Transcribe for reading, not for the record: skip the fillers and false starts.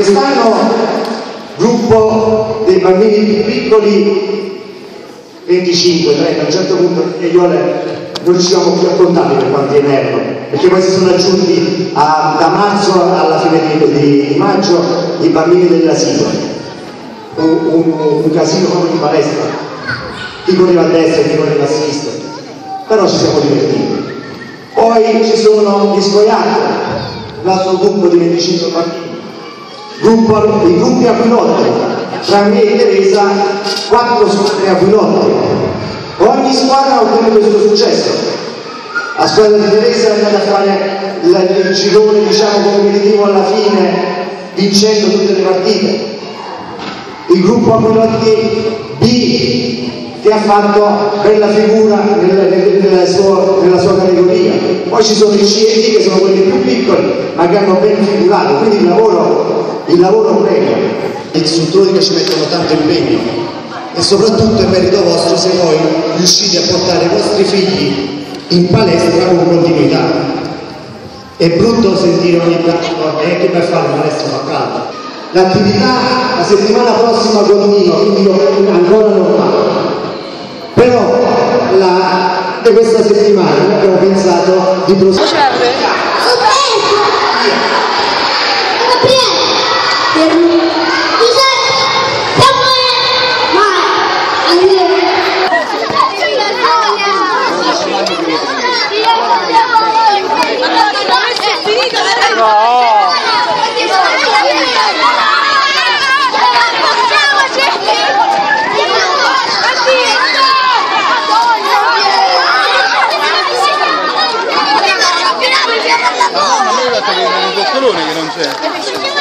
Quest'anno gruppo dei bambini più piccoli 25, 30, a un certo punto io non riuscivamo più a contarli per quanti ne erano, perché poi si sono aggiunti da marzo alla fine di maggio i bambini dell'asilo, un casino come di palestra, chi correva a destra e chi correva a sinistra, però ci siamo divertiti. Poi ci sono gli scoiattoli, l'altro gruppo di 25 bambini, i gruppi aquilotto, tra me e Teresa 4 squadre aquilotto. Ogni squadra ha ottenuto il suo successo. La squadra di Teresa è andata a fare il girone, diciamo, competitivo alla fine, vincendo tutte le partite. Il gruppo Aquilotti B, che ha fatto bella figura nella sua categoria. Poi ci sono i C e D, che sono quelli più piccoli, ma che hanno ben figurato, quindi il lavoro premia. Gli istruttori che ci mettono tanto impegno, e soprattutto è merito vostro se voi riuscite a portare i vostri figli in palestra con continuità. È brutto sentire ogni tanto che per fare palestra fa caldo. L'attività la settimana prossima continua, quindi io ancora non parlo. Però di questa settimana abbiamo pensato di proseguire. Che non c'è.